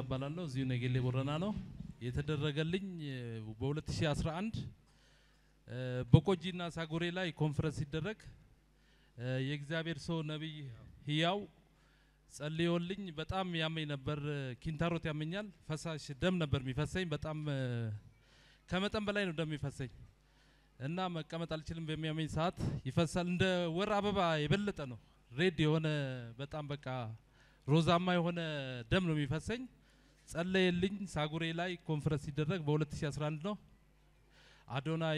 ባላለው እዚሁ ነገሌ ቦረና ነው የተደረገልኝ በ2011 በቆጂና ሳጎሬ ላይ ኮንፈረንስ ሲደረግ የእግዚአብሔር ሰው ነብይ ህያው ጸልዮልኝ በጣም ያመኝ ነበር ኪንታሮት ያመኛል ፈሳሽ ደም ነበር የሚፈሰኝ በጣም ከመጠን በላይ ነው ደም የሚፈሰኝ እና መቀመጥ አልችልም በሚያመኝ ሰዓት ይፈሳል እንደ ወር አበባ የበለጠ ነው ሬድ የሆነ በጣም በቃ ሮዛማ የሆነ ደም ነው የሚፈሰኝ ጸለየልኝ ሳጉሬ ላይ ኮንፈረንስ ሲደረግ በ2011 ነው አዶናይ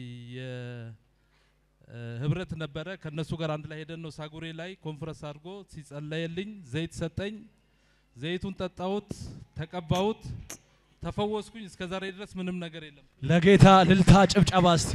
ህብረት ነበረ ከነሱ ጋር አንድ ላይ ሄደን ነው ሳጉሬ ላይ ኮንፈረንስ አድርጎ ሲጸለየልኝ ዘይት ሰጠኝ ዘይቱን ጠጣሁት ተቀባሁት ተፈወስኩኝ እስከዛሬ ድረስ ምንም ነገር የለም ለጌታ ልልታ ጭብጨባ እስቲ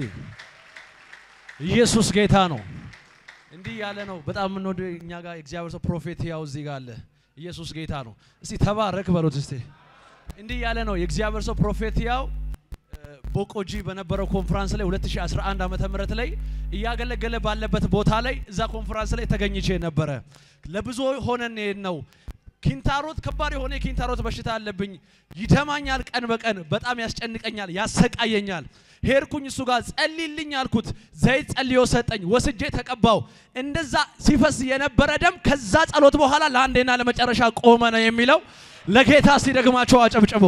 ኢየሱስ ጌታ ነው እንዲህ ያለ ነው በጣም ነው እኛ ጋር እግዚአብሔር ሰው ፕሮፌት ያው እዚህ ጋር አለ ኢየሱስ ጌታ ነው እስቲ ተባረክ በሉት እስቲ እንዲህ ያለ ነው የእግዚአብሔር ሰው ፕሮፌት ያው ቦቆጂ በነበረው ኮንፈረንስ ላይ 2011 ዓመተ ምህረት ላይ ያገለገለ ባለበት ቦታ ላይ እዛ ኮንፈረንስ ላይ ተገኝቼ ነበር ለብዙ ሆነን ነው ኪንታሮት ከባድ የሆነ ኪንታሮት በሽታ አለብኝ ይደማኛል ቀን በቀን በጣም ያስጨንቀኛል ያሰቃየኛል ሄርኩኝ እሱ ጋር ጸልይልኝ አልኩት ዘይት ጸልዮ ሰጠኝ ወስጄ ተቀባው እንደዛ ሲፈስ የነበረ ደም ከዛ ጸሎት በኋላ ለአንዴና ለመጨረሻ ቆመ ነው የሚለው ለጌታ ሲደግማቸው አጨብጭቦ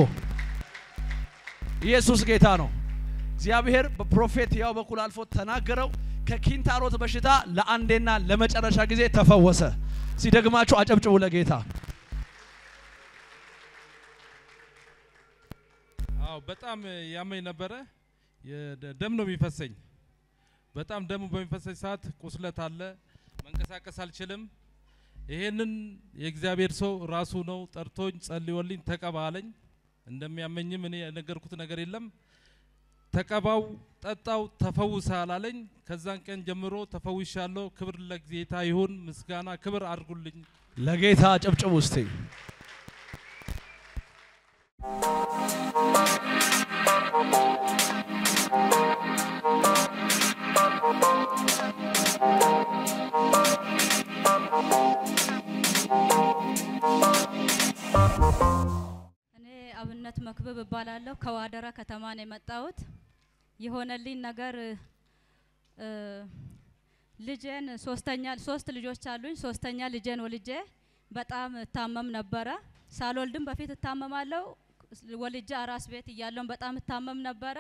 ኢየሱስ ጌታ ነው እግዚአብሔር በፕሮፌት ያው በኩል አልፎ ተናገረው ከኪንታሮት በሽታ ለአንዴና ለመጨረሻ ጊዜ ተፈወሰ ሲደግማቸው አጨብጭቦ ለጌታ አው በጣም ያመኝ ነበር ደም ነው የሚፈሰኝ በጣም ደም በሚፈሰኝ ሰዓት ቁስለት አለ መንቀሳቀስ አልችልም ይሄንን የእግዚአብሔር ሰው ራሱ ነው ጠርቶኝ ጸልዮልኝ ተቀባለኝ እንደሚያመኝም እኔ ነገርኩት ነገር የለም ተቀባው ጠጣው ተፈውሳል አለኝ ከዛን ቀን ጀምሮ ተፈውሻለሁ ክብር ለጌታ ይሁን ምስጋና ክብር አድርጉልኝ ለጌታ ጨብጨቡ እስቲ እኔ አብነት መክብብ ባላለው ከዋደራ ከተማ ነው የመጣሁት የሆነልኝ ነገር ልጄን ሶስት ልጆች አሉኝ ሶስተኛ ልጄን ወልጄ በጣም ታመም ነበር ሳልወልድም በፊት ታመማለሁ ወልጄ አራስ ቤት እያለሁ በጣም ታመም ነበር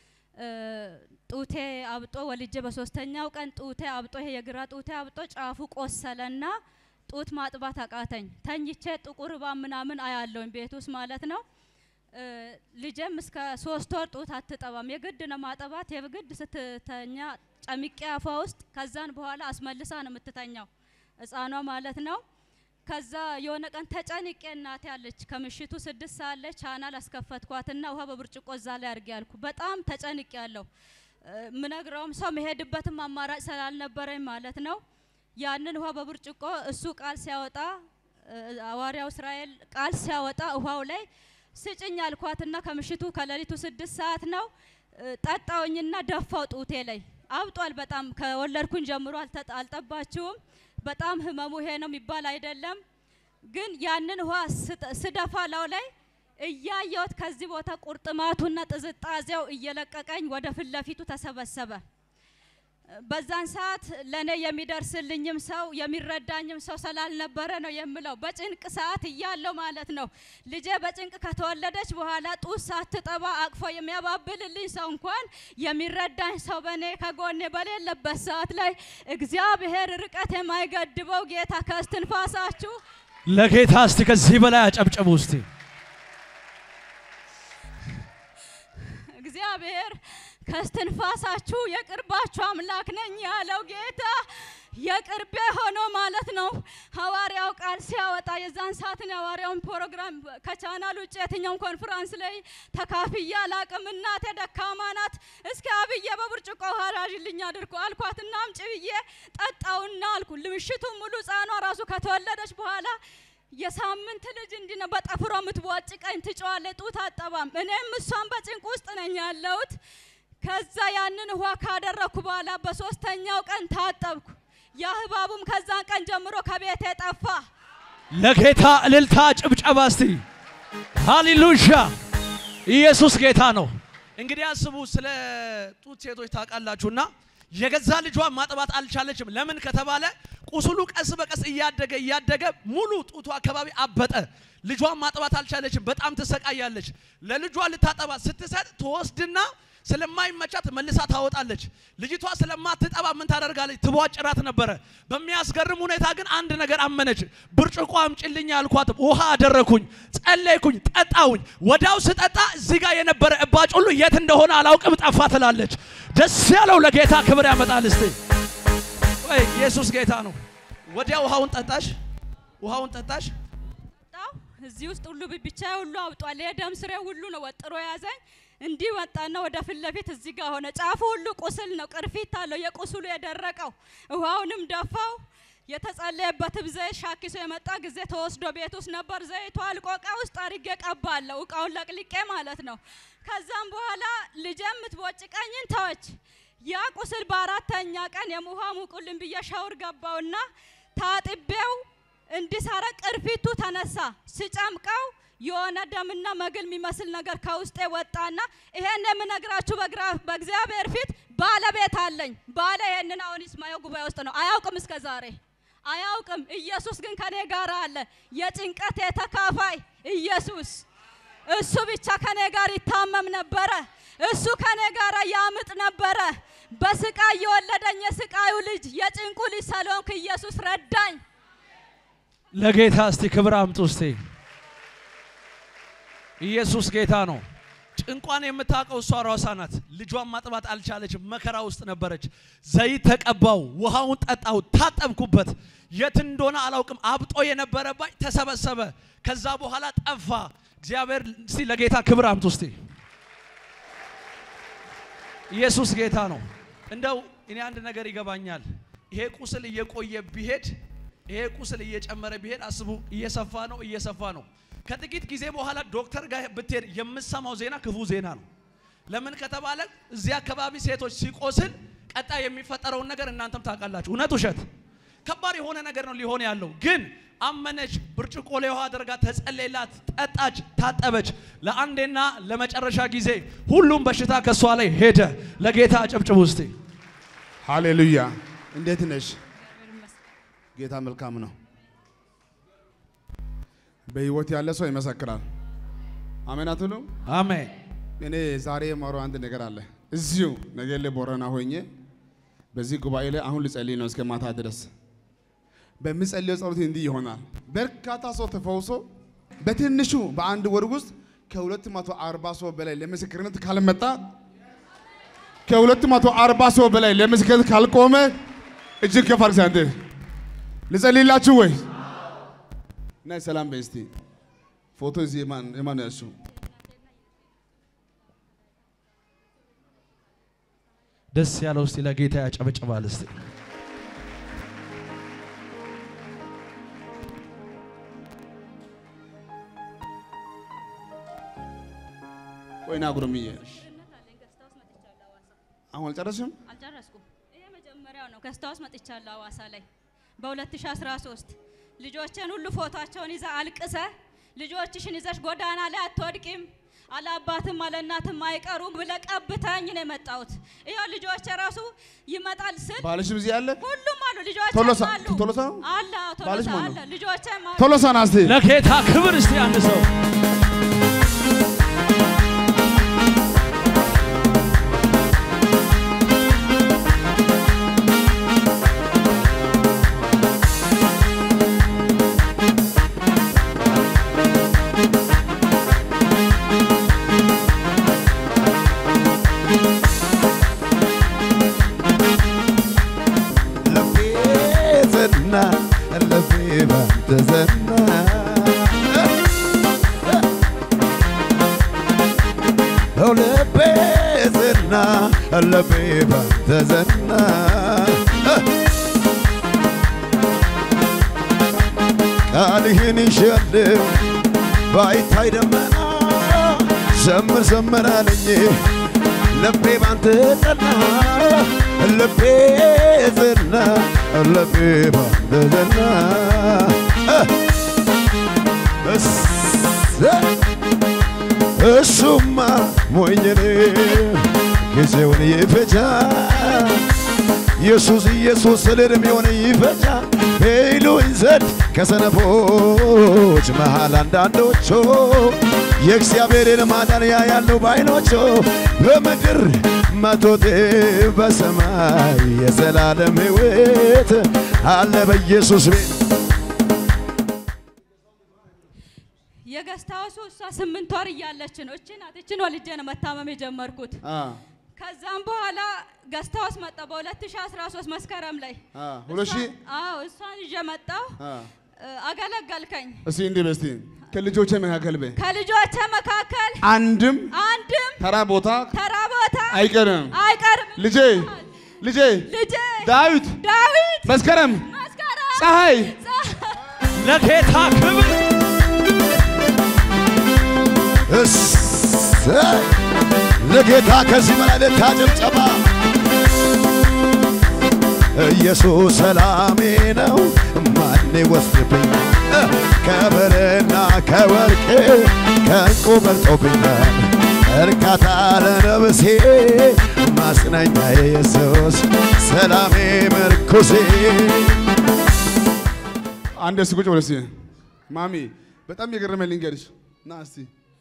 ጡቴ አብጦ ወልጄ በሶስተኛው ቀን ጡቴ አብጦ ይሄ የግራ ጡቴ አብጦ ጫፉ ቆሰለና ጡት ማጥባት አቃተኝ ተኝቼ ጥቁር ባምናምን አያለውኝ ቤቱስ ማለት ነው ልጄም እስከ 3 ወር ጡት አትጠባም የግድ ነው ማጠባት የግድ ስትተኛ ጨምቄ አፏ ውስጥ ከዛን በኋላ አስመልሳ ነው የምትተኛው ህፃኗ ማለት ነው ከዛ የሆነ ቀን ተጨንቄ እናቴ ያለች ከምሽቱ 6 ሰዓት ላይ ቻናል አስከፈትኳትና ውሃ በብርጭቆ እዛ ላይ አርጌ ያልኩ በጣም ተጨንቄ ያለው ምነግራውም ሰው መሄድበትም አማራጭ ስላልነበረኝ ማለት ነው ያንን ውሃ በብርጭቆ እሱ ቃል ሲያወጣ አዋሪያው እስራኤል ቃል ሲያወጣ ውሃው ላይ ስጭኝ አልኳትና ከምሽቱ ከሌሊቱ 6 ሰዓት ነው ጠጣውኝና ደፋው ጡቴ ላይ አብጧል በጣም ከወለድኩኝ ጀምሮ አልጠባችውም በጣም ህመሙ ይሄ ነው የሚባል አይደለም ግን ያንን ውሃ ስደፋ ላው ላይ እያየሁት ከዚህ ቦታ ቁርጥማቱና ጥዝጣዜው እየለቀቀኝ ወደ ፍለፊቱ ተሰበሰበ በዛን ሰዓት ለኔ የሚደርስልኝም ሰው የሚረዳኝም ሰው ስላልነበረ ነው የምለው በጭንቅ ሰዓት እያለው ማለት ነው ልጄ በጭንቅ ከተወለደች በኋላ ጡት ሳትጠባ አቅፎ የሚያባብልልኝ ሰው እንኳን የሚረዳኝ ሰው በኔ ከጎኔ በሌለበት ሰዓት ላይ እግዚአብሔር ርቀት የማይገድበው ጌታ ከስትንፋሳችሁ ለጌታ እስቲ ከዚህ በላይ አጨብጭቡ እስቲ እግዚአብሔር ከስትንፋሳችሁ የቅርባችሁ አምላክ ነኝ ያለው ጌታ የቅርቤ ሆኖ ማለት ነው ሐዋርያው ቃል ሲያወጣ የዛን ሰዓትን ሐዋርያውን ፕሮግራም ከቻናል ውጭ የትኛው ኮንፈረንስ ላይ ተካፍያ አላቅም እናቴ ደካማ ናት እስኪ አብዬ በብርጭቆ ሐራጅልኝ አድርኩ አልኳትና አምጪ ብዬ ጠጣውና አልኩ ምሽቱን ሙሉ ጻኗ ራሱ ከተወለደች በኋላ የሳምንት ልጅ እንዲነ በጠፍሮ ምትቧጭቀኝ ትጫዋለች ጡት አጠባም እኔም እሷን በጭንቅ ውስጥ ነኝ ያለሁት ከዛ ያንን ውሃ ካደረኩ በኋላ በሶስተኛው ቀን ታጠብኩ ያህባቡም ከዛን ቀን ጀምሮ ከቤቴ ጠፋ ለጌታ እልልታ ጭብጨባ እስቲ ሃሌሉያ ኢየሱስ ጌታ ነው እንግዲህ አስቡ ስለ ጡት ሴቶች ታውቃላችሁና የገዛ ልጇን ማጥባት አልቻለችም ለምን ከተባለ ቁስሉ ቀስ በቀስ እያደገ ሙሉ ጡቷ አካባቢ አበጠ ልጇን ማጥባት አልቻለችም በጣም ተሰቃያለች ለልጇ ልታጠባ ስትሰጥ ተወስድና ስለማይመቻት መልሳ ታወጣለች ልጅቷ ስለማትጠባ ምን ታደርጋለች ትቧጭራት ነበር በሚያስገርም ሁኔታ ግን አንድ ነገር አመነች ብርጭቆ አምጪልኝ አልኳት ውሃ አደረኩኝ ጸለይኩኝ ጠጣውኝ ወዳው ስጠጣ እዚህ ጋር የነበረ እባጭ ሁሉ የት እንደሆነ አላውቅም ጠፋ ትላለች ደስ ያለው ለጌታ ክብር ያመጣል እስቲ ወይ ኢየሱስ ጌታ ነው ወዲያው ውሃውን ጠጣሽ ጠጣው እዚህ ውስጥ ሁሉ ብቻ ሁሉ አውጧል የደም ስሬ ሁሉ ነው ወጥሮ ያዘኝ እንዲ ወጣና ወደ ፍለፊት እዚህ ጋር ሆነ ጫፉ ሁሉ ቁስል ነው ቅርፊት አለው የቁስሉ የደረቀው ውሃውንም ደፋው የተጸለየበት ዘይት ሻኪሶ የመጣ ጊዜ ተወስዶ ቤት ውስጥ ነበር ዘይቱ አልቆቃ ውስጥ አርጌ ቀባለው እቃውን ለቅልቄ ማለት ነው ከዛም በኋላ ልጄም ምትቦጭቀኝን ተወች ያ ቁስል በአራተኛ ቀን የሙሃ ሙቁልን በየሻውር ገባውና ታጥቤው እንዲሰራ ቅርፊቱ ተነሳ ሲጨምቀው የሆነ ደምና መግል የሚመስል ነገር ከውስጤ ወጣና ይሄን የምነግራችሁ በእግዚአብሔር ፊት ባለቤት አለኝ ባለ ይሄንን አሁን ይስማየው ጉባኤ ውስጥ ነው አያውቅም እስከዛሬ አያውቅም ኢየሱስ ግን ከኔ ጋር አለ የጭንቀት የተካፋይ ኢየሱስ እሱ ብቻ ከኔ ጋር ይታመም ነበር እሱ ከኔ ጋር ያምጥ ነበር በስቃይ የወለደኝ ስቃዩ ልጅ የጭንቁ ልጅ ሰሎንክ ኢየሱስ ረዳኝ ለጌታ እስቲ ክብር አምጡ እስቲ ኢየሱስ ጌታ ነው ጭንቋን የምታቀው እሷ ራሷ ናት ልጇን ማጥባት አልቻለችም መከራ ውስጥ ነበረች ዘይት ተቀባው ውሃውን ጠጣው ታጠብኩበት የት እንደሆነ አላውቅም አብጦ የነበረባይ ተሰበሰበ ከዛ በኋላ ጠፋ እግዚአብሔር እስቲ ለጌታ ክብር አምጡ እስቲ ኢየሱስ ጌታ ነው እንደው እኔ አንድ ነገር ይገባኛል ይሄ ቁስል እየቆየ ቢሄድ ይሄ ቁስል እየጨመረ ቢሄድ አስቡ እየሰፋ ነው ከጥቂት ጊዜ በኋላ ዶክተር ጋር ብትሄድ የምሰማው ዜና ክፉ ዜና ነው ለምን ከተባለ እዚያ አካባቢ ሴቶች ሲቆስል ቀጣ የሚፈጠረው ነገር እናንተም ታውቃላችሁ እውነት ውሸት ከባድ የሆነ ነገር ነው ሊሆን ያለው ግን አመነች ብርጭቆ ላይ ውሃ አድርጋ ተጸለየላት ጠጣች ታጠበች ለአንዴና ለመጨረሻ ጊዜ ሁሉም በሽታ ከሷ ላይ ሄደ ለጌታ አጨብጭቡ እስቲ ሃሌሉያ እንዴት ነሽ ጌታ መልካም ነው በህይወት ያለ ሰው ይመሰክራል አሜን አትሉ አሜን እኔ ዛሬ ማሮ አንድ ነገር አለ እዚሁ ነገሌ ቦረና ሆኜ በዚህ ጉባኤ ላይ አሁን ልጸልይ ነው እስከ ማታ ድረስ በሚጸልየው ጸሎት እንዲህ ይሆናል በርካታ ሰው ተፈውሶ በትንሹ በአንድ ወር ውስጥ ከ240 ሰው በላይ ለምስክርነት ካልመጣ ከ240 ሰው በላይ ለምስክርነት ካልቆመ እጅግ ከፋር ሳንተ ልጸልይላችሁ ወይ ናይ ሰላም በስቲ ፎቶ እዚህ ማን ያሱ ደስ ያለው እስቲ ለጌታ ያጨበጭባል እስቲ ወይና ጉርምዬ አሁን አልጨረስኩም ይሄ መጀመሪያው ነው ከስታውስ መጥቻለሁ አዋሳ ላይ በ2013 ልጆችን ሁሉ ፎቶአቸውን ይዛ አልቅሰ ልጆችሽን ይዘሽ ጎዳና ላይ አትወድቂም አላባትም አለናትም አይቀሩ ብለቀብታኝ ነው የመጣሁት ይሄው ልጆች ራሱ ይመጣል ስል ባልሽም እዚህ አለ ሁሉም አሉ ልጆች ቶሎሳ አለ ልጆችም አሉ ቶሎሳ ናስቲ ለጌታ ክብር እስቲ አንድ ሰው لبيبا تزنا قالهن يشلم بايت هيدمنا زمر علي لبيبا تزنا لبيزنا لبيبا تزنا بس እሱማ ሞኝ ነው ጊዜውን ይፈጃል ኢየሱስ ኢየሱስ ለእድሜውን ይፈጃል ይሉኝ ዘንድ ከሰነፎች መሃል አንዳንዶቹ የእግዚአብሔርን ማዳን ያያሉ ባይኖቹ በምድር መቶት በሰማይ የዘላለም ሕይወት አለ በኢየሱስ ቤት የገስታውሱ 8 ወር እያለች ነው እቺን ወልጄ ነው መታመም የጀመርኩት ከዛም በኋላ ገስታውስ መጣ በ2013 መስከረም ላይ እሷን ይዤ መጣሁ አገለገልከኝ እሺ እንዴ በስቲ ከልጆቼ መካከል አንድም ተራ ቦታ አይቀርም ልጄ ዳዊት መስከረም ፀሐይ ለጌታ ክብር ለጌታ ከዚህ በላይ ታጨብጨባ ኢየሱስ ሰላሜ ነው ማን ይወስድብኛል ከብርና ከወርቅ ከዕንቁ በልጦብኛል እርካታ ለነፍሴ ማጽናኛ ኢየሱስ ሰላሜ ምርኩሴ አንድ ስቁጭ ወለሲ ማሚ በጣም የገረመኝ ልንገርሽ ና እስቲ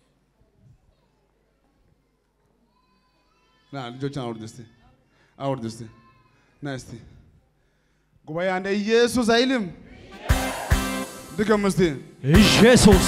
ና ልጆችን አውርድ እስቲ ና እስቲ ጉባኤ አንድ ኢየሱስ አይልም ድገም እስቲ ኢየሱስ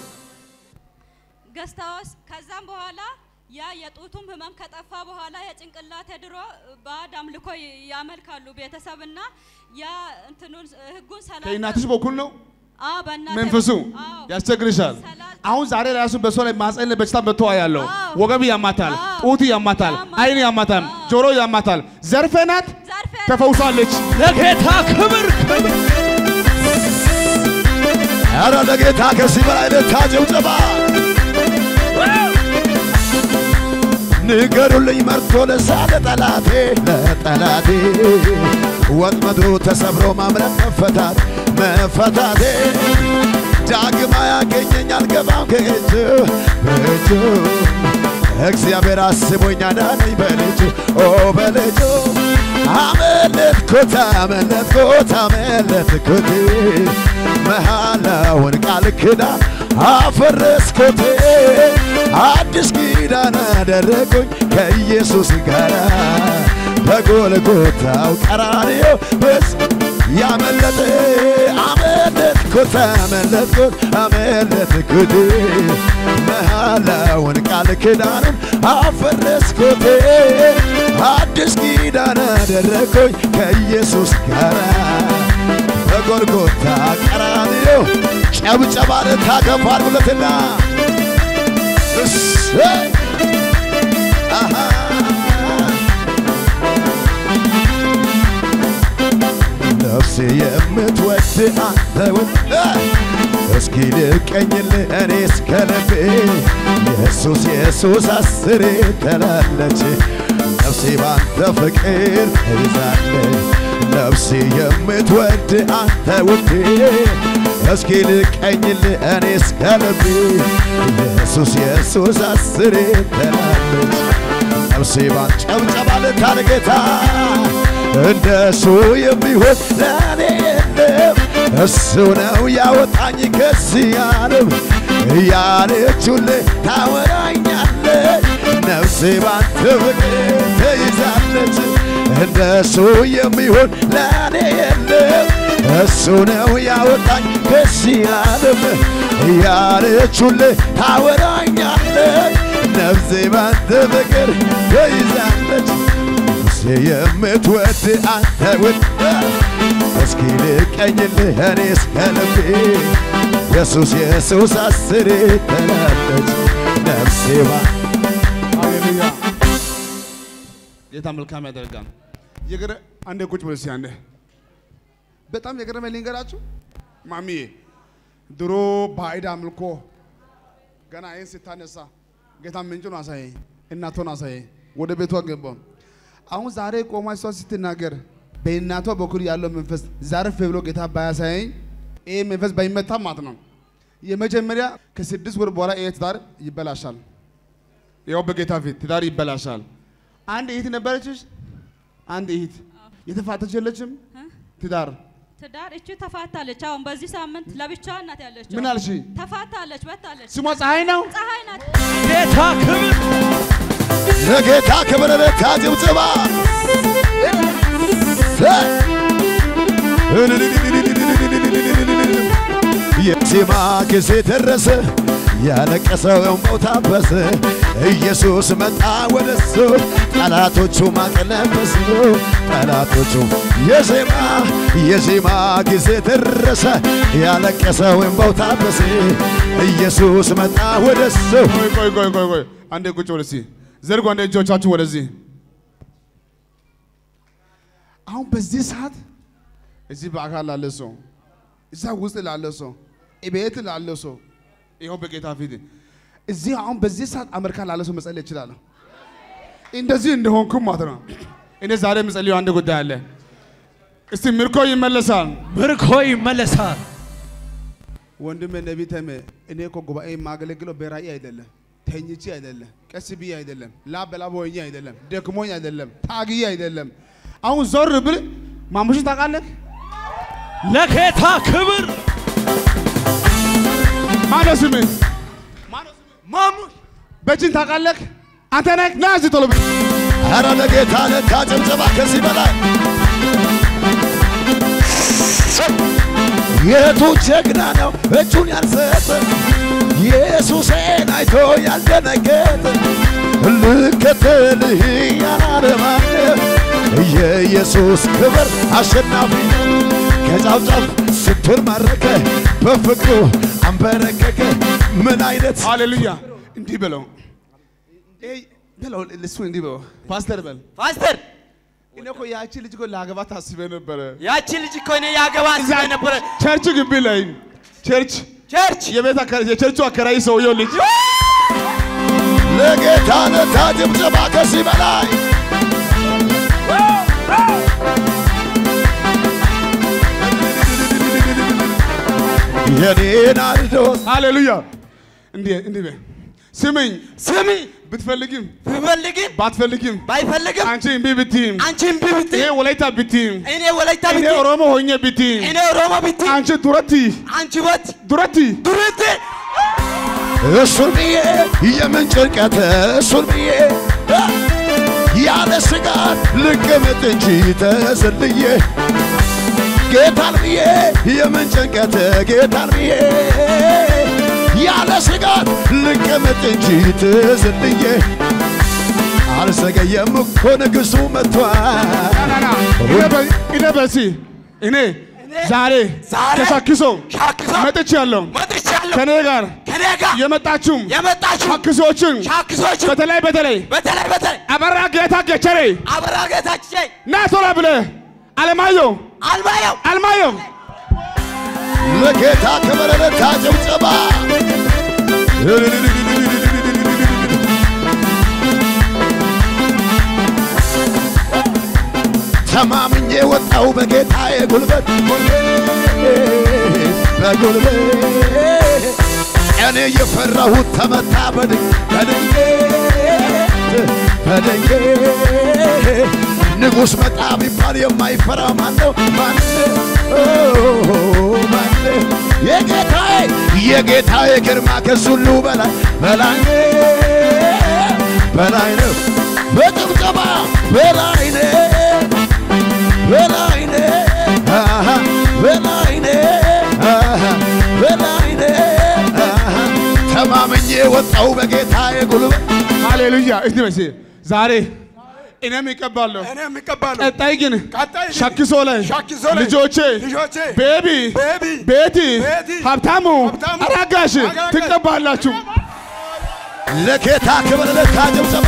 ገስታውስ ከዛም በኋላ ያ የጡቱም ህመም ከጠፋ በኋላ የጭንቅላቴ ድሮ ባዕድ አምልኮ ያመልካሉ ቤተሰብና ያ እንትኑን ህጉን ሰላም ከእናትሽ በኩል ነው በእናትሽ መንፈሱ ያስቸግርሻል አሁን ዛሬ ራሱ በሰው ላይ ማጸን በሽታ መጥቶ ያለው ወገብ ያማታል ጡት ያማታል አይን ያማታል ጆሮ ያማታል ዘርፌ ናት ተፈውሳለች ለጌታ ክብር ኧረ ለጌታ ከዚህ በላይ ታጨብጨባ ንገሩልኝ መርቶ ለሳለ ጠላቴ ወጥመዱ ተሰብሮ ማምለጥ መፈታቴ ዳግማ ያገኘኝ አልገባም ከእጁ እግዚአብሔር አስቦኝ አዳነኝ በልጁ በልጁ አመለጥኩት መሐላውን ቃል ኪዳን አፈረስኩት አዲስ ኪዳን አደረጉኝ ከኢየሱስ ጋር በጎልጎታው ቀራንዮ በስ ያመለጠ አመለጥኩት መሐላውን ቃል ኪዳኑን አፈረስኩት አዲስ ኪዳን አደረጉኝ ከኢየሱስ ጋር በጎልጎታ ቀራንዮ ጨብጨባ ታገባሉለትና ነፍሴ የምትወድ አንተውን እስኪ ልቀኝልህ እኔስ ከልቤ ኢየሱስ አስሬ ትላለች ነፍሴ ባንተ ፍቅር ተይዛለች ነፍሴ የምትወድ አንተ ውዴ እስኪ ልቀኝልህ እኔስ ከልቤ ኢየሱስ አስሬ ትላለች ነፍሴ ባንተ ጨብጨባ ለጌታ እንደሱ የሚሆን ለኔ የለም እሱ ነው ያወጣኝ ከዚህ ዓለም ያለችልህ ታወራኛለች ነፍሴ ባንተ ፍቅር ተይዛለች እንደሱ የሚሆን ለኔ የለም እሱ ነው ያወጣኝ ከዚህ ዓለም ያለችልህ ታወራኛለች ነፍሴ ባንተ ፍቅር ተይዛለች የምትወድ አንተ ውድ እስኪ ልቀኝልህ እኔስ ከልቤ ኢየሱስ አስሬ ትላለች ነፍሴ ሃሌሉያ ጌታ መልካም ያደርጋል አንዴ ቁጭ ብለሽ አንዴ በጣም የገረመኝ ልንገራችሁ ማሚዬ ድሮ ባዕድ አምልኮ ገና አይን ስታነሳ ጌታ ምንጩን አሳየኝ እናቷን አሳየኝ ወደ ቤቷ ገባሁ አሁን ዛሬ ቆማ እሷ ስትናገር በእናቷ በኩል ያለው መንፈስ ዛሬ ብሎ ጌታ ባያሳየኝ ይሄ መንፈስ ባይመታ ማለት ነው የመጀመሪያ ከ6 ወር በኋላ ይሄ ትዳር ይበላሻል ያው በጌታ ፊት ትዳር ይበላሻል አንድ እህት ነበረችሽ አንድ እህት የተፋተች የለችም ትዳር እቺ ተፋታለች አሁን በዚህ ሳምንት ለብቻዋ እናት ያለችው ምን አልሽ ተፋታለች በታለች ስሟ ፀሐይ ነው ፀሐይ ናት ጌታ ክብር ለጌታ ክብር ለታጅብጽባ የዜማ ጊዜ ደረሰ ያለቀሰው እንባው ታበሰ ኢየሱስ መጣ ወደሱ ጠላቶቹ ማቀለበሱ ጠላቶቹ የዜማ ጊዜ ደረሰ ያለቀሰው እንባው ታበሰ ኢየሱስ መጣ ወደሱ ቆይ አንዴ ቁጭ ወደሲ ዘርጉ አንዴ እጆቻችሁ ወደዚህ አሁን በዚህ ሰዓት እዚህ በአካል ላለ ሰው እዛ ውስጥ ላለ ሰው እቤት ላለ ሰው ይሄው በጌታ ፊት እዚህ አሁን በዚህ ሰዓት አሜሪካ ላለ ሰው መጸለይ ይችላል እንደዚህ እንደሆንኩ ማለት ነው እኔ ዛሬ መጸለዩ አንድ ጉዳይ አለ እስቲ ምርኮ ይመለሳል ወንድሜ ነብይ ተሜ እኔ እኮ ጉባኤ ማገለግለው በራእይ አይደለም ተኝቼ አይደለም ቀስ ብዬ አይደለም ላበላብ ሆኜ አይደለም ደክሞኝ አይደለም ታግዬ አይደለም አሁን ዞር ብል ማሙሽ ታውቃለህ ለጌታ ክብር ማነስም ማሙሽ በጅን ታውቃለህ አንተ ነህ ና እዚህ ቶሎ ብል ኧረ ለጌታ ለታጅብጽባ ከዚህ በላይ የቱ ጀግና ነው እጁን ያልሰጠ ኢየሱስን አይቶ ያልደነገጠ ልከተልህ ያላለ ማንም የኢየሱስ ክብር አሸናፊ ነው ከጫፍ ጫፍ ስንቱን ማረከ በፍቅሩ አንበረከከ ምን አይነት ሃሌሉያ እንዲህ በለው ለሱ እንዲህ በለው ፓስተር እኔ እኮ ያቺ ልጅ እኮ ላገባ ታስቤ ነበር ያቺ ልጅ እኮ እኔ ያገባ ታስቤ ነበር ቸርች ግቢ ላይ ቸርች የቸርቹ አከራይ ሰውየው ልጅ ለጌታ ለታጅብጽባ ከዚህ በላይ የኔን አርዶስ ሃሌሉያ እንዲህ በል ስሚኝ ብትፈልግም ባትፈልግም አንቺ እምቢ ብትይም እኔ ወላይታ ብትይም እኔ ኦሮሞ ሆኜ ብትይም አንቺ ዱረቲ እሱን ብዬ የምን ጭንቀት እሱን ብዬ ያለ ስጋት ልቀመጥ እንጂ ተዘልዬ ጌታን ብዬ የምን ጭንቀት ጌታን ብዬ ያለ ስጋት ልቀመጥ እንጂ ተዘልዬ አልዘገየም እኮ ንጉሡ መጥቷል እኔ በሲ እኔ ዛሬ ተሻክሶ መጥቻለሁ ከኔ ጋር የመጣችሁም ሻክሶችን በተለይ አበራ ጌታ ገቸሬ ና ቶሎ ብለህ አልማየሁ ለጌታ ክብር ለታጅብጽባ ተማምኜ ወጣው በጌታዬ ጉልበት እኔ የፈራሁት ተመታ በድንገት ንጉሥ መጣ ቢባል የማይፈራ ማነው የጌታዬ ግርማ ከሁሉ በላይ ነው በጭብጨባ በላይ ተማምኜ ወጣው በጌታዬ ጉልበት ሃሌሉያ እስቲ በሲ ዛሬ እኔም ይቀባለሁ ቀጣይ ግን ሻክሶ ላይ ልጆቼ ቤቢ ቤቲ ሀብታሙ አራጋሽ ትቀባላችሁ ለጌታ ክብር ለታጅብጽባ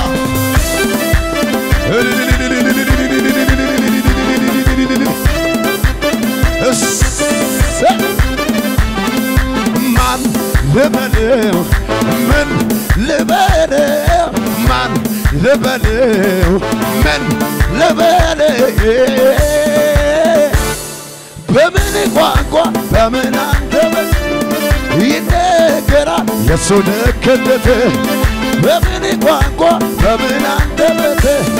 ማን ልበለው ምን ልበለው ማን ልበለው ምን ልበለው በምን ቋንቋ በምን አንደበት የሱ ደግነት በምን ቋንቋ በምን አንደበት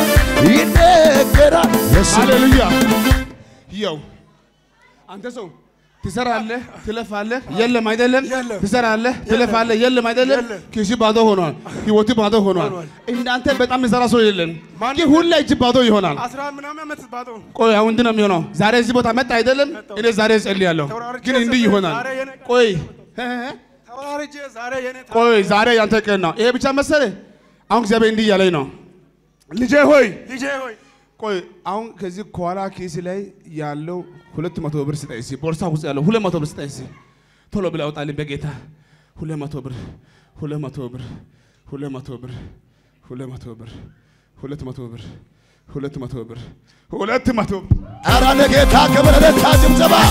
ይነገራል የሱ ሃሌሉያ ይው አንተ ሰው ትሰራለህ ትለፋለህ የለም አይደለም ትሰራለህ ትለፋለህ የለም አይደለም ኪስ ባዶ ሆኗል ህይወት ባዶ ሆኗል እንዳንተ በጣም ይሰራ ሰው የለም ግን ሁሉ እጅ ባዶ ይሆናል 10 ምናምን ዓመት ባዶ ቆይ አሁን እንዴ ነው የሚሆነው ዛሬ እዚህ ቦታ መጣ አይደለም እኔ ዛሬ ጸልያለሁ ግን እንዲህ ይሆናል ቆይ ተወራርጄ ዛሬ የኔ ቆይ ዛሬ ያንተ ቀን ነው ይሄ ብቻ መሰለህ አሁን እግዚአብሔር እንዲህ ያለኝ ነው ልጄ ሆይ ቆይ አሁን ከዚህ ኳላ ኪስ ላይ ያለው 200 ብር ስጠይሲ ቦርሳ ውስጥ ያለው 200 ብር ስጠይሲ ቶሎ ብላ አውጣልኝ በጌታ 200 ብር 200 ብር 200 ብር 200 ብር 200 ብር 200 ብር 200 አራ ለጌታ ክብር ለታጅም ዘባ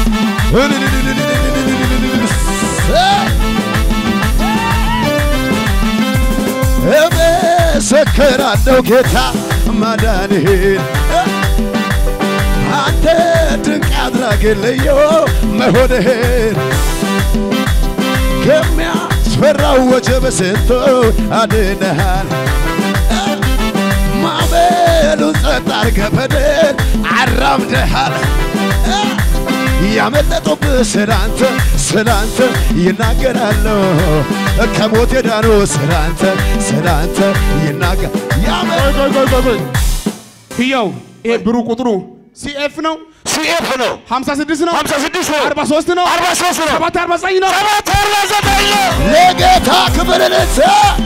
እመሰክራለሁ ጌታ ማዳንህን አንተ ድንቅ አድራጊ ልዩ መሆንህን ከሚያስፈራው ወጀብ ስንቱን አድነሃል ማዕበሉን ጸጥ አድርገህ በድል አራምደሃል ያመለጡብህ ስላንተ ይናገራሉ ከሞት የዳኑ ስላንተ ይናገር ቆይ ይው ይሄ ብሩ ቁጥሩ ሲኤፍ ነው 56 ነው 43 ነው 749 ነው ለጌታ ክብር ለታ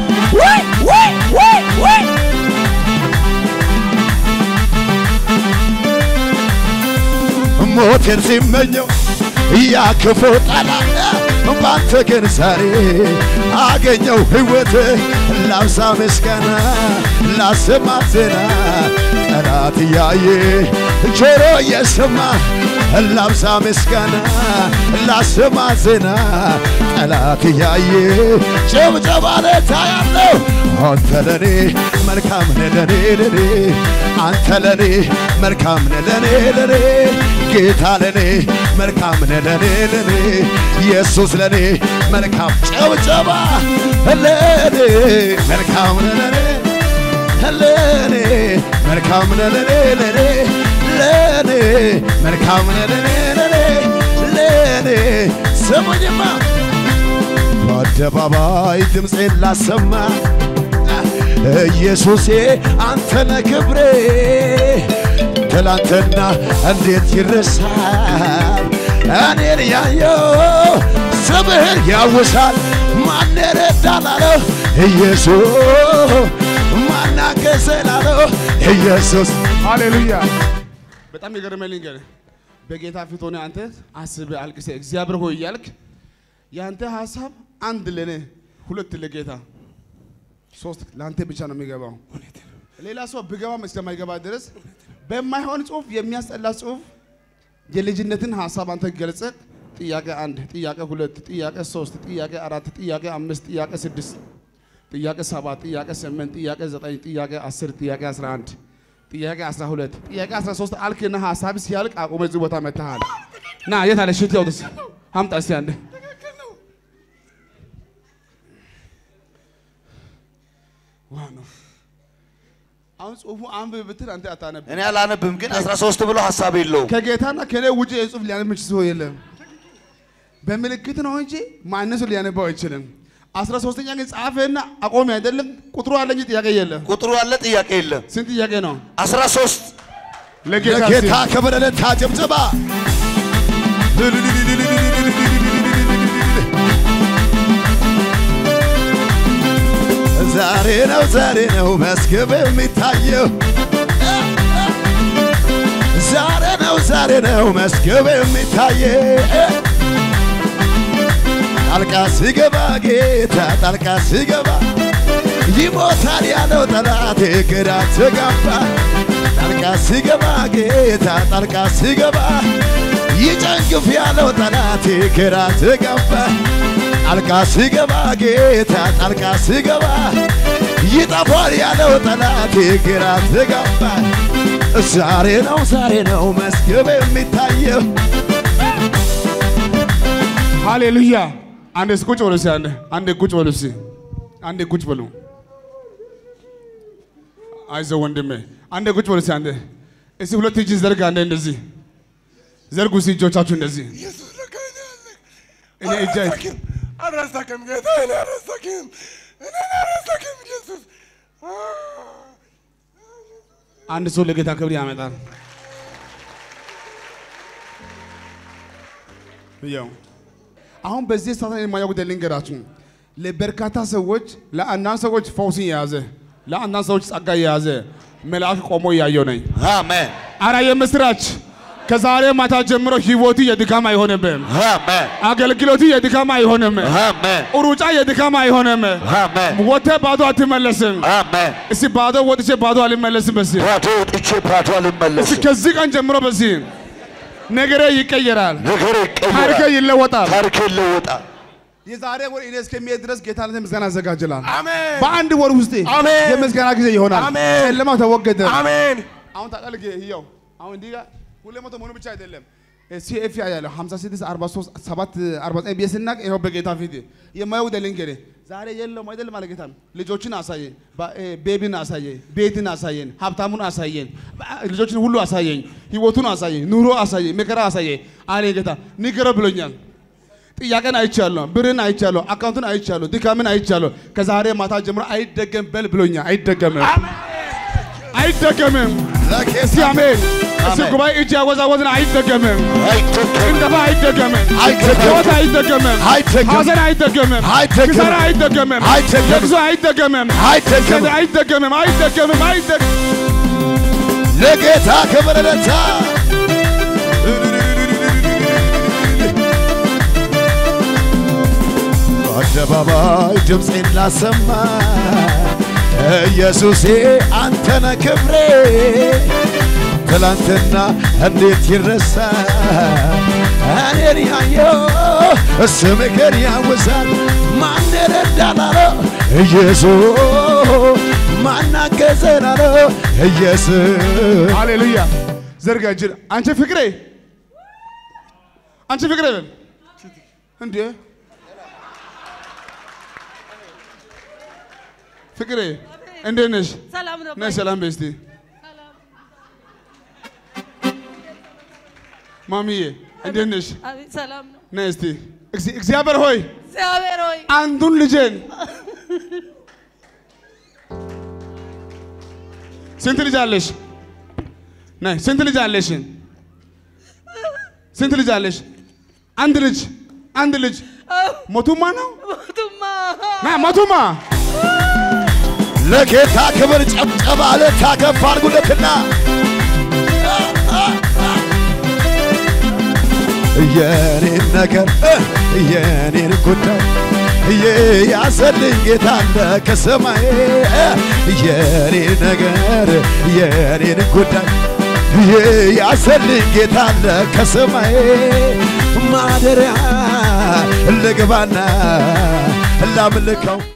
ወይ ሞትን ሲመኘው ያክፉ ጠላት ባንተ ግን ዛሬ አገኘው ሕይወት ላብዛ ምስጋና ላሰማ ዜና ጠላት ያየ ጆሮ የሰማ ላብዛ ምስጋና ላሰማ ዜና ጠላት ያየ ጭብጨባ ለታ ያለው አንተ ለኔ መልካም ነህ ለኔ አንተ ለኔ መልካም ነህ ለኔ ጌታ ለኔ መልካም ነህ ለኔ ኢየሱስ ለኔ መልካም ጭብጨባ ለኔ መልካም ነህ ለኔ መልካም ነህ ለኔ መልካም ነህ ለኔ ስሙኝማ በአደባባይ ድምፄን ላሰማ ኢየሱሴ አንተ ነህ ክብሬ ትላንትና እንዴት ይረሳል እኔን ያየው ስምህን ያውሳል ማን ረዳላለው ኢየሱስ ማን አገዘላለው ኢየሱስ ሃሌሉያ በጣም ይገርመልኝ ገና በጌታ ፊት ሆነ አንተ አስበህ አልቅሰህ እግዚአብሔር ሆይ ያልክ ያንተ ሐሳብ አንድ ለኔ ሁለት ለጌታ ሶስት ላንተ ብቻ ነው የሚገባው ሌላ ሰው ቢገባም እስከማይገባ ድረስ በማይሆን ጽሁፍ የሚያስጠላ ጽሁፍ የልጅነትን ሐሳብ አንተ ገልጸህ ጥያቄ 1 ጥያቄ 2 ጥያቄ 3 ጥያቄ 4 ጥያቄ 5 ጥያቄ 6 ጥያቄ 7 ጥያቄ 8 ጥያቄ 9 ጥያቄ 10 ጥያቄ 11 ጥያቄ 12 ጥያቄ 13 አልከና ሐሳብ ሲያልቅ አቆመ እዚህ ቦታ መተሃል ና የት አለ ሽት ያውጥስ አምጣ እስቲ አንዴ ዋው አሁን ጽሁፉ አንብብ ብትል አንተ አታነብ እኔ አላነብም ግን 13 ብሎ ሐሳብ የለውም ከጌታና ከኔ ውጪ ጽሁፍ ሊያነብ ሰው የለም በምልክት ነው እንጂ ማንስ ሊያነባው አይችልም 13ኛ ግን ጻፈና አቆም አይደለም ቁጥሩ አለ እንጂ ጥያቄ የለም ቁጥሩ አለ ጥያቄ የለም ስንት ጥያቄ ነው 13 ለጌታ ክብር ለታጀብጀባ ዛሬ ነው መስገብ የሚታየው ዛሬ ነው መስገብ የሚታየው ጣልቃ ሲገባ ጌታ ጣልቃ ሲገባ ይሞታል ያለው ጠላት ግራ ተጋባ ጣልቃ ሲገባ ጌታ ጣልቃ ሲገባ ይጨንግፍ ያለው ጠላት ግራ ተጋባ ጣልቃ ሲገባ ጌታ ጣልቃ ሲገባ ይጠፋል ያለው ጠላት ግራ ተጋባ ዛሬ ነው መስገብ የሚታየው ሃሌሉያ አንዴ ቁጭ በሉ እስኪ አንዴ ቁጭ በሉ እስኪ አንዴ ቁጭ በሉ አይዞህ ወንድሜ አንዴ ቁጭ በሉ እስኪ አንዴ እስኪ ሁለት እጅ ዘርጋ አንዴ እንደዚህ ዘርጉ እስኪ እጆቻችሁ እንደዚህ እኔ እጄ አረሳከም ጌታ እኔ አረሳከም ኢየሱስ አንድ ሰው ለጌታ ክብር ያመጣል ያው አሁን በዚህ ሰዓት የማያውቁ ደልንገራችሁ ለበርካታ ሰዎች ለአንዳንድ ሰዎች ፈውስን ያዘ ለአንዳንድ ሰዎች ጸጋ ያዘ መልአክ ቆሞ ያየው ነኝ አሜን አራ የምስራች ከዛሬ ማታ ጀምሮ ህይወቱ የድካም አይሆንም አሜን አገልግሎቱ የድካም አይሆንም አሜን ሩጫ የድካም አይሆንም አሜን ወተ ባዶ አትመለስም አሜን እስኪ ባዶ ወጥቼ ባዶ አልመለስም በዚህ ባዶ ወጥቼ ባዶ አልመለስም እስኪ ከዚህ ቀን ጀምሮ በዚህ ነገሬ ይቀየራል ነገሬ ይቀየራል ታሪኬ ይለወጣል ታሪኬ ይለወጣል የዛሬ ወር ኢኔስ ከሚሄድ ድረስ ጌታን ምስጋና አዘጋጅላል አሜን በአንድ ወር ውስጥ አሜን የምስጋና ጊዜ ይሆናል አሜን ጨለማው ተወገደ አሜን አሁን ታቀልክ ይሄው አሁን እንዲጋ 200 መሆኑ ብቻ አይደለም ሲኤፍ ያያለው 56 43 7 49 ቢስናቅ ይሄው በጌታ ፊት የማይወደ ልንገሬ ዛሬ የለም አይደለም ማለት ጌታ ልጆችን አሳየን ቤቢን አሳየን ቤትን አሳየን ሀብታሙን አሳየን ልጆችን ሁሉ አሳየን ህይወቱን አሳየን ኑሮ አሳየን መከራ አሳየን አለ ጌታ ንገረ ብሎኛል ጥያቄን አይቻለሁ ብርን አይቻለሁ አካውንቱን አይቻለሁ ድካምን አይቻለሁ ከዛሬ ማታ ጀምሮ አይደገም በል ብሎኛል አይደገምም ለኬስ አሜን እሱ ጉባኤ እጅ ያወዛወዝን አይደገምም እንደባ አይደገምም ህይወት አይደገምም ሐዘን አይደገምም ክሳራ አይደገምም ለቅሶ አይደገምም አይደገምም ለጌታ ክብር ለታ አደባባይ ድምፄን ላሰማ ኢየሱሴ አንተነ ክብሬ ትላንትና እንዴት ይረሳ እኔን ያየው ስምህን ያወሳል ማን ረዳናለው ኢየሱስ ማን አገዘናለው ኢየሱስ ሃሌሉያ ዘርጋ እጅን አንቺ ፍቅሬ እንዴ ፍቅሬ እንዴት ነሽ ሰላም ነው ነሽ ሰላም በስቲ ማሚዬ እንዴት ነሽ አቤት ሰላም ነው ነይ እስቲ እግዚአብሔር ሆይ አንዱን ልጄን ስንት ልጅ አለሽ ነይ ስንት ልጅ አለሽ አንድ ልጅ ሞቱማ ነው ሞቱማ ለጌታ ክብር ጨብጨባ ለታከፍ አድርጉለትና የኔን ነገር የኔን ጉዳይ ያሰልኝ ጌታ አለ ከሰማይ የኔን ነገር የኔን ጉዳይ ያሰልኝ ጌታ አለ ከሰማይ ማደሪያ ልግባና ላምልከው